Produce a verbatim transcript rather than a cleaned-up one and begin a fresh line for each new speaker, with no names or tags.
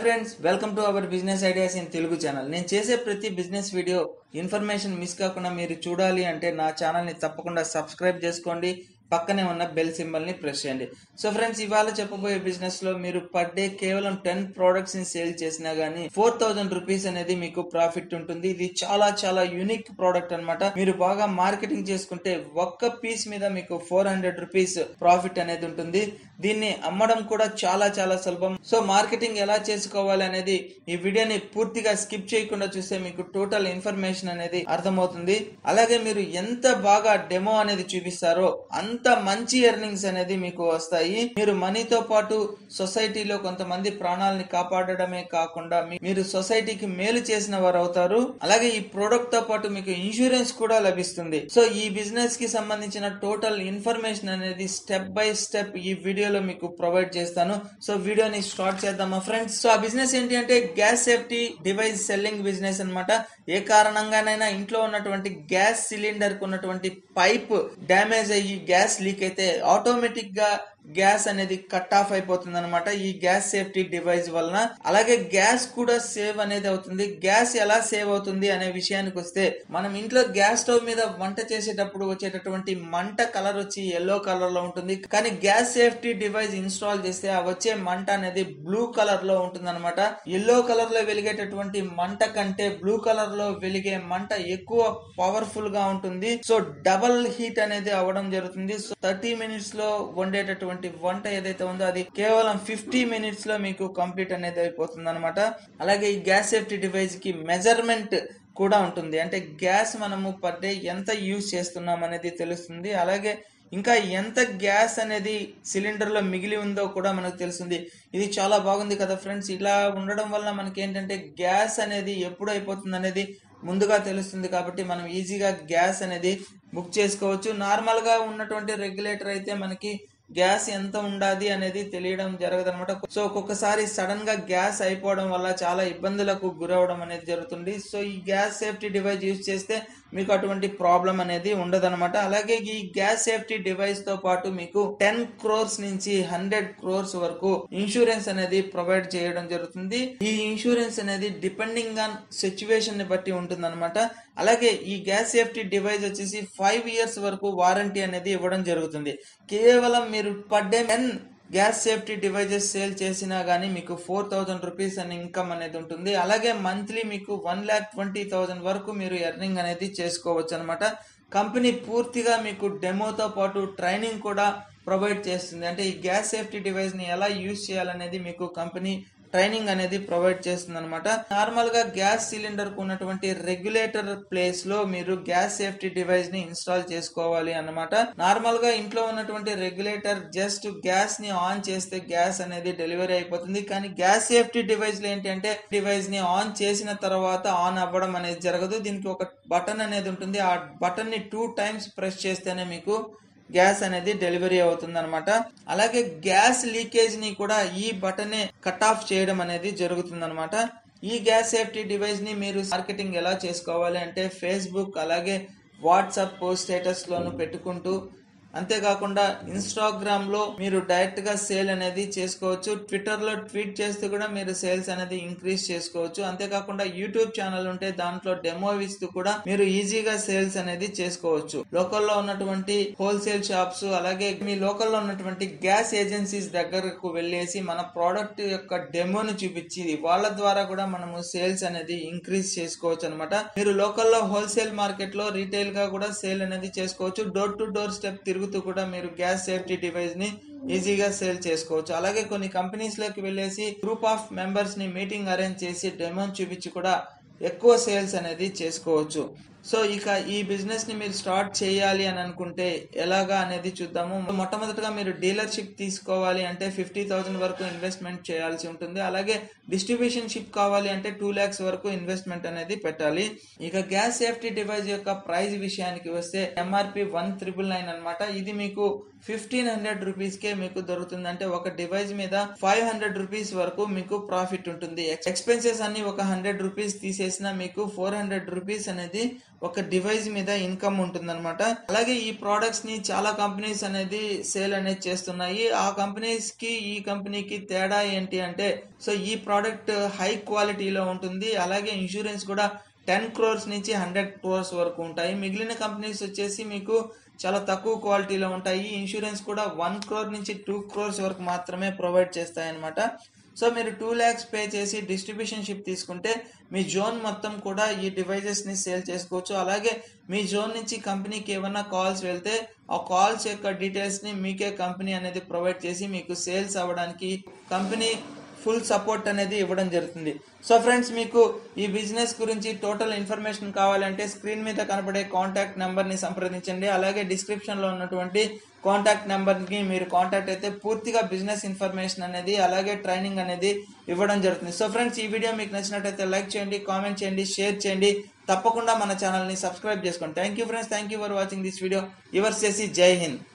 Friends, welcome to our business ideas in Telugu channel. నేను చేసే ప్రతి బిజినెస్ వీడియో ఇన్ఫర్మేషన్ మిస్ కాకుండా మీరు చూడాలి అంటే నా ఛానల్ని తప్పకుండా సబ్స్క్రైబ్ చేసుకోండి. పక్కనే ఉన్న బెల్ సింబల్ ని ప్రెస్ చేయండి. సో ఫ్రెండ్స్, ఇవాళ చెప్పబోయే బిజినెస్ లో మీరు పర్ డే కేవలం టెన్ ప్రొడక్ట్స్ ని సేల్ చేసినా గానీ ఫోర్ థౌసండ్ రూపీస్ అనేది మీకు ప్రాఫిట్ ఉంటుంది. ఇది చాలా చాలా యూనిక్ ప్రోడక్ట్ అన్నమాట. మీరు బాగా మార్కెటింగ్ చేసుకుంటే ఒక్క పీస్ మీద మీకు ఫోర్ హండ్రెడ్ రూపీస్ ప్రాఫిట్ అనేది ఉంటుంది. దీన్ని అమ్మడం కూడా చాలా చాలా సులభం. సో మార్కెటింగ్ ఎలా చేసుకోవాలి అనేది ఈ వీడియోని పూర్తిగా స్కిప్ చేయకుండా చూస్తే మీకు టోటల్ ఇన్ఫర్మేషన్ అనేది అర్థమవుతుంది. అలాగే మీరు ఎంత బాగా డెమో అనేది చూపిస్తారో అంత మంచి ఎర్నింగ్స్ అనేది మీకు వస్తాయి. మీరు మనీతో పాటు సొసైటీలో కొంతమంది ప్రాణాలని కాపాడడమే కాకుండా మీరు సొసైటీకి మేలు చేసిన వారు అవుతారు. అలాగే ఈ ప్రోడక్ట్ తో పాటు మీకు ఇన్సూరెన్స్ కూడా లభిస్తుంది. సో ఈ బిజినెస్ కి సంబంధించిన టోటల్ ఇన్ఫర్మేషన్ అనేది స్టెప్ బై స్టెప్ ఈ వీడియోలో మీకు ప్రొవైడ్ చేస్తాను. సో వీడియోని స్టార్ట్ చేద్దామా ఫ్రెండ్స్? సో ఆ బిజినెస్ ఏంటి అంటే gas safety device selling business అన్నమాట. ఏ కారణంగానైనా ఇంట్లో ఉన్నటువంటి గ్యాస్ సిలిండర్ కు ఉన్నటువంటి పైప్ డ్యామేజ్ అయ్యి గ్యాస్ లీక్ అయితే ఆటోమేటిక్ గా గ్యాస్ అనేది కట్ ఆఫ్ అయిపోతుంది అనమాట ఈ గ్యాస్ సేఫ్టీ డివైస్ వలన. అలాగే గ్యాస్ కూడా సేవ్ అనేది అవుతుంది. గ్యాస్ ఎలా సేవ్ అవుతుంది అనే విషయానికి వస్తే, మనం ఇంట్లో గ్యాస్ స్టవ్ మీద వంట చేసేటప్పుడు వచ్చేటటువంటి మంట కలర్ వచ్చి ఎల్లో కలర్ లో ఉంటుంది. కానీ గ్యాస్ సేఫ్టీ డివైస్ ఇన్స్టాల్ చేస్తే ఆ వచ్చే మంట అనేది బ్లూ కలర్ లో ఉంటుంది అనమాట. ఎల్లో కలర్ లో వెలిగేటటువంటి మంట కంటే బ్లూ కలర్ లో వెలిగే మంట ఎక్కువ పవర్ఫుల్ గా ఉంటుంది. సో డబల్ హీట్ అనేది అవ్వడం జరుగుతుంది. సో థర్టీ మినిట్స్ లో వండేటటువంటి వంట ఏదైతే ఉందో అది కేవలం ఫిఫ్టీ మినిట్స్ లో మీకు కంప్లీట్ అనేది అయిపోతుంది అనమాట. అలాగే ఈ గ్యాస్ సేఫ్టీ డివైస్ కి మెజర్మెంట్ కూడా ఉంటుంది. అంటే గ్యాస్ మనము పర్ డే ఎంత యూజ్ చేస్తున్నాం అనేది తెలుస్తుంది. అలాగే ఇంకా ఎంత గ్యాస్ అనేది సిలిండర్ లో మిగిలి ఉందో కూడా మనకు తెలుస్తుంది. ఇది చాలా బాగుంది కదా ఫ్రెండ్స్. ఇలా ఉండడం వల్ల మనకి ఏంటంటే గ్యాస్ అనేది ఎప్పుడు అయిపోతుంది అనేది ముందుగా తెలుస్తుంది. కాబట్టి మనం ఈజీగా గ్యాస్ అనేది బుక్ చేసుకోవచ్చు. నార్మల్ గా ఉన్నటువంటి రెగ్యులేటర్ అయితే మనకి గ్యాస్ ఎంత ఉండాలి అనేది తెలియడం జరగదు అనమాట. సో ఒక్కొక్కసారి సడన్ గా గ్యాస్ అయిపోవడం వల్ల చాలా ఇబ్బందులకు గురవడం అనేది జరుగుతుంది. సో ఈ గ్యాస్ సేఫ్టీ డివైస్ యూజ్ చేస్తే మీకు అటువంటి ప్రాబ్లం అనేది ఉండదన్నమాట. అలాగే ఈ గ్యాస్ సేఫ్టీ డివైస్ తో పాటు మీకు టెన్ క్రోర్స్ నుంచి హండ్రెడ్ క్రోర్స్ వరకు ఇన్సూరెన్స్ అనేది ప్రొవైడ్ చేయడం జరుగుతుంది. ఈ ఇన్సూరెన్స్ అనేది డిపెండింగ్ ఆన్ సిచ్యువేషన్ ని బట్టి ఉంటుంది అనమాట. అలాగే ఈ గ్యాస్ సేఫ్టీ డివైస్ వచ్చేసి ఫైవ్ ఇయర్స్ వరకు వారంటీ అనేది ఇవ్వడం జరుగుతుంది. కేవలం మీరు per day ten gas safety devices sale చేసినా గానీ మీకు ఫోర్ థౌసండ్ రూపీస్ అని ఇన్కమ్ అనేది ఉంటుంది. అలాగే మంత్లీ మీకు వన్ ల్యాక్ ట్వంటీ థౌసండ్ వరకు మీరు ఎర్నింగ్ అనేది చేసుకోవచ్చు అనమాట. కంపెనీ పూర్తిగా మీకు డెమోతో పాటు ట్రైనింగ్ కూడా ప్రొవైడ్ చేస్తుంది. అంటే ఈ గ్యాస్ సేఫ్టీ డివైస్ ని ఎలా యూజ్ చేయాలనేది మీకు కంపెనీ ట్రైనింగ్ అనేది ప్రొవైడ్ చేస్తుంది అనమాట. నార్మల్ గా గ్యాస్ సిలిండర్ కు ఉన్నటువంటి రెగ్యులేటర్ ప్లేస్ లో మీరు గ్యాస్ సేఫ్టీ డివైస్ ని ఇన్స్టాల్ చేసుకోవాలి అన్నమాట. నార్మల్ గా ఇంట్లో ఉన్నటువంటి రెగ్యులేటర్ జస్ట్ గ్యాస్ ని ఆన్ చేస్తే గ్యాస్ అనేది డెలివరీ అయిపోతుంది. కానీ గ్యాస్ సేఫ్టీ డివైస్ లో ఏంటంటే డివైస్ ని ఆన్ చేసిన తర్వాత ఆన్ అవ్వడం అనేది జరగదు. దీనికి ఒక బటన్ అనేది ఉంటుంది. ఆ బటన్ ని టూ టైమ్స్ ప్రెస్ చేస్తేనే మీకు గ్యాస్ అనేది డెలివరీ అవుతుంది అనమాట. అలాగే గ్యాస్ లీకేజ్ ని కూడా ఈ బటనే కట్ ఆఫ్ చేయడం అనేది జరుగుతుంది అనమాట. ఈ గ్యాస్ సేఫ్టీ డివైస్ ని మీరు మార్కెటింగ్ ఎలా చేసుకోవాలి అంటే ఫేస్బుక్ అలాగే వాట్సాప్ స్టేటస్ లోను పెట్టుకుంటూ, అంతేకాకుండా ఇన్స్టాగ్రామ్ లో మీరు డైరెక్ట్ గా సేల్ అనేది చేసుకోవచ్చు. ట్విట్టర్ లో ట్వీట్ చేస్తూ కూడా మీరు సేల్స్ అనేది ఇంక్రీజ్ చేసుకోవచ్చు. అంతేకాకుండా యూట్యూబ్ ఛానల్ ఉంటే దాంట్లో డెమో ఇస్తూ కూడా మీరు ఈజీగా సేల్స్ అనేది చేసుకోవచ్చు. లోకల్లో ఉన్నటువంటి హోల్సేల్ షాప్స్ అలాగే మీ లోకల్లో ఉన్నటువంటి గ్యాస్ ఏజెన్సీస్ దగ్గరకు వెళ్ళేసి మన ప్రోడక్ట్ యొక్క డెమోని చూపించి వాళ్ళ ద్వారా కూడా మనము సేల్స్ అనేది ఇంక్రీజ్ చేసుకోవచ్చు అనమాట. మీరు లోకల్లో హోల్సేల్ మార్కెట్ లో రీటైల్ గా కూడా సేల్ అనేది చేసుకోవచ్చు. డోర్ టు డోర్ స్టెప్ తిరుగుతూ కూడా మీరు గ్యాస్ సేఫ్టీ డివైస్ ని ఈజీగా సేల్ చేసుకోవచ్చు. అలాగే కొన్ని కంపెనీస్ లోకి వెళ్ళేసి గ్రూప్ ఆఫ్ మెంబర్స్ ని మీటింగ్ అరేంజ్ చేసి డెమో చూపించి కూడా ఎక్కువ సేల్స్ అనేది చేసుకోవచ్చు. సో ఇక ఈ బిజినెస్ ని మీరు స్టార్ట్ చేయాలి అని అనుకుంటే ఎలాగా అనేది చూద్దాము. మొట్టమొదటిగా మీరు డీలర్షిప్ తీసుకోవాలి అంటే ఫిఫ్టీ థౌసండ్ వరకు ఇన్వెస్ట్మెంట్ చేయాల్సి ఉంటుంది. అలాగే డిస్ట్రిబ్యూషన్ షిప్ కావాలి అంటే టూ ల్యాక్స్ వరకు ఇన్వెస్ట్మెంట్ అనేది పెట్టాలి. ఇక గ్యాస్ సేఫ్టీ డివైస్ యొక్క ప్రైస్ విషయానికి వస్తే ఎంఆర్పి వన్ త్రిబుల్ నైన్ అనమాట. ఇది మీకు ఫిఫ్టీన్ హండ్రెడ్ రూపీస్ కే మీకు దొరుకుతుంది. అంటే ఒక డివైస్ మీద ఫైవ్ హండ్రెడ్ రూపీస్ వరకు మీకు ప్రాఫిట్ ఉంటుంది. ఎక్స్పెన్సెస్ అన్ని ఒక హండ్రెడ్ రూపీస్ తీసేసినా మీకు ఫోర్ హండ్రెడ్ రూపీస్ అనేది ఒక డివైస్ మీద ఇన్కమ్ ఉంటుందన్నమాట. అలాగే ఈ ప్రొడక్ట్స్ ని చాలా కంపెనీస్ అనేది సేల్ అనేది చేస్తున్నాయి. ఆ కంపెనీస్ కి ఈ కంపెనీకి తేడా ఏంటి అంటే, సో ఈ ప్రోడక్ట్ హై క్వాలిటీలో ఉంటుంది. అలాగే ఇన్సూరెన్స్ కూడా టెన్ క్రోర్స్ నుంచి హండ్రెడ్ క్రోర్స్ వరకు ఉంటాయి. మిగిలిన కంపెనీస్ వచ్చేసి మీకు చాలా తక్కువ క్వాలిటీలో ఉంటాయి. ఇన్సూరెన్స్ కూడా వన్ క్రోర్ నుంచి టూ క్రోర్స్ వరకు మాత్రమే ప్రొవైడ్ చేస్తాయి అనమాట. సో మీరు టూ ల్యాక్స్ పే చేసి డిస్ట్రిబ్యూషన్ షిప్ తీసుకుంటే మీ జోన్ మొత్తం కూడా ఈ డివైజెస్ ని సేల్ చేసుకోవచ్చు. అలాగే మీ జోన్ నుంచి కంపెనీకి ఏమైనా కాల్స్ వెళ్తే ఆ కాల్స్ యొక్క డీటెయిల్స్ ని మీకే కంపెనీ అనేది ప్రొవైడ్ చేసి మీకు సేల్స్ అవ్వడానికి కంపెనీ ఫుల్ సపోర్ట్ అనేది ఇవ్వడం జరుగుతుంది. సో ఫ్రెండ్స్, మీకు ఈ బిజినెస్ గురించి టోటల్ ఇన్ఫర్మేషన్ కావాలంటే స్క్రీన్ మీద కనపడే కాంటాక్ట్ నెంబర్ ని సంప్రదించండి. అలాగే డిస్క్రిప్షన్ లో ఉన్నటువంటి కాంటాక్ట్ నెంబర్ కి మీరు కాంటాక్ట్ అయితే పూర్తిగా బిజినెస్ ఇన్ఫర్మేషన్ అనేది అలాగే ట్రైనింగ్ అనేది ఇవ్వడం జరుగుతుంది. సో ఫ్రెండ్స్, ఈ వీడియో మీకు నచ్చినట్లయితే లైక్ చేయండి, కామెంట్ చేయండి, షేర్ చేయండి. తప్పకుండా మన ఛానల్ ని సబ్స్క్రైబ్ చేసుకోండి. Thank you friends, thank you for watching this video. Yours చేసి జై హింద్.